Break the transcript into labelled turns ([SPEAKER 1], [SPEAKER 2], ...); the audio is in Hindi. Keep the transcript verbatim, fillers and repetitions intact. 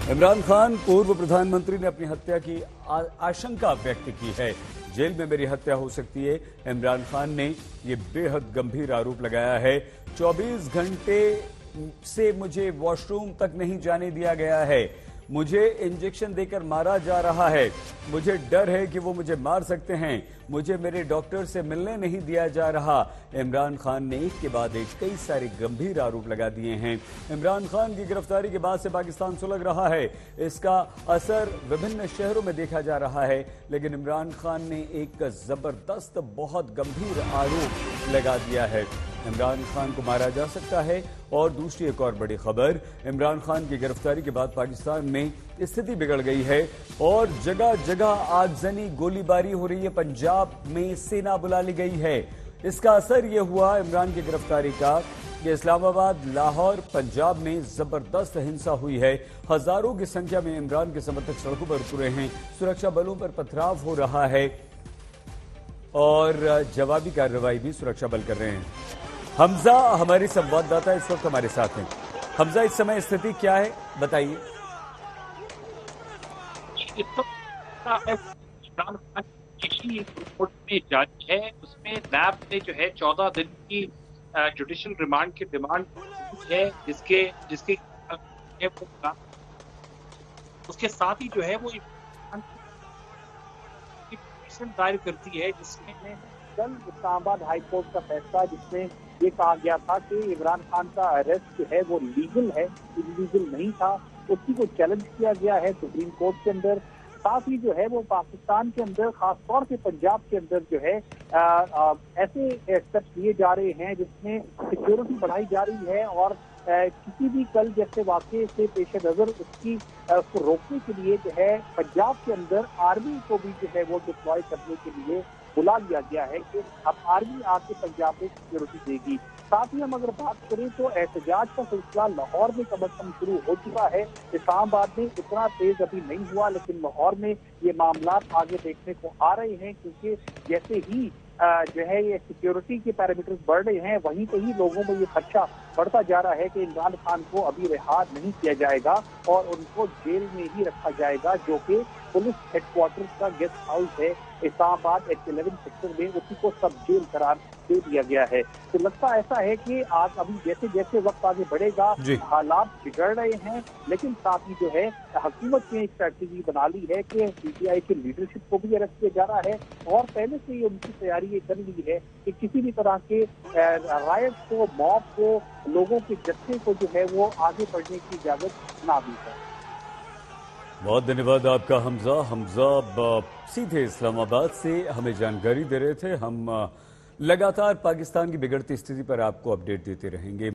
[SPEAKER 1] इमरान खान पूर्व प्रधानमंत्री ने अपनी हत्या की आ, आशंका व्यक्त की है। जेल में मेरी हत्या हो सकती है। इमरान खान ने ये बेहद गंभीर आरोप लगाया है। चौबीस घंटे से मुझे वॉशरूम तक नहीं जाने दिया गया है। मुझे इंजेक्शन देकर मारा जा रहा है। मुझे डर है कि वो मुझे मार सकते हैं। मुझे मेरे डॉक्टर से मिलने नहीं दिया जा रहा। इमरान खान ने एक के बाद एक कई सारे गंभीर आरोप लगा दिए हैं। इमरान खान की गिरफ्तारी के बाद से पाकिस्तान सुलग रहा है। इसका असर विभिन्न शहरों में देखा जा रहा है, लेकिन इमरान खान ने एक जबरदस्त बहुत गंभीर आरोप लगा दिया है। इमरान खान को मारा जा सकता है। और दूसरी एक और बड़ी खबर, इमरान खान की गिरफ्तारी के बाद पाकिस्तान में स्थिति बिगड़ गई है और जगह जगह आगजनी गोलीबारी हो रही है। पंजाब में सेना बुला ली गई है। इसका असर यह हुआ इमरान की गिरफ्तारी का कि इस्लामाबाद, लाहौर, पंजाब में जबरदस्त हिंसा हुई है। हजारों की संख्या में इमरान के समर्थक सड़कों पर उतरे हैं। सुरक्षा बलों पर पथराव हो रहा है और जवाबी कार्रवाई भी सुरक्षा बल कर रहे हैं। हमजा हमारी संवाददाता इस वक्त हमारे साथ हैं। हमजा, इस समय स्थिति क्या है, बताइए।
[SPEAKER 2] इमरान खान की रिपोर्ट में जारी है, उसमें नैब ने जो है चौदह दिन की जुडिशियल रिमांड की डिमांड है, जिसके जिसके उसके साथ ही जो है वो दायर करती है, जिसमें कल इस्लामाबाद हाई कोर्ट का फैसला जिसमें ये कहा गया था कि इमरान खान का अरेस्ट जो है वो लीगल है, इलीगल नहीं था, उसी को चैलेंज किया गया है सुप्रीम कोर्ट के अंदर। साथ ही जो है वो पाकिस्तान के अंदर, खासतौर से पंजाब के अंदर जो है आ, आ, ऐसे स्टेप्स लिए जा रहे हैं जिसमें सिक्योरिटी बढ़ाई जा रही है और आ, किसी भी कल जैसे वाकये से पेश नजर उसकी आ, उसको रोकने के लिए जो है पंजाब के अंदर आर्मी को भी जो है वो डिप्लॉय करने के लिए बुला लिया गया है कि अब आर्मी आके पंजाब में सिक्योरिटी देगी। साथ ही हम अगर बात करें तो एहतजाज का सिलसिला लाहौर में कम अज कम शुरू हो चुका है। इस्लामाबाद में इतना तेज अभी नहीं हुआ, लेकिन लाहौर में ये मामला आगे देखने को आ रहे हैं, क्योंकि जैसे ही जो है ये सिक्योरिटी के पैरामीटर्स बढ़ रहे हैं, वहीं पे ही लोगों में ये खदशा बढ़ता जा रहा है कि इमरान खान को अभी रिहा नहीं किया जाएगा और उनको जेल में ही रखा जाएगा, जो कि पुलिस हेडक्वार्टर का गेस्ट हाउस है इस्लामाबाद एच इलेवन सेक्टर में, उसी को सब जेल करार दे दिया गया है। तो लगता ऐसा है कि आज अभी जैसे जैसे वक्त आगे बढ़ेगा हालात बिगड़ रहे हैं, लेकिन साथ ही जो है हुकूमत ने एक स्ट्रैटेजी बना ली है कि पीटीआई की लीडरशिप को भी अरेस्ट किया जा रहा है और पहले से ही उनकी तैयारी ये कर ली है कि किसी भी तरह के रायट को, मॉब को, लोगों के जत्थे को जो है वो आगे बढ़ने की इजाजत ना दी है।
[SPEAKER 1] बहुत धन्यवाद आपका हमजा। हमजा सीधे इस्लामाबाद से हमें जानकारी दे रहे थे। हम लगातार पाकिस्तान की बिगड़ती स्थिति पर आपको अपडेट देते रहेंगे।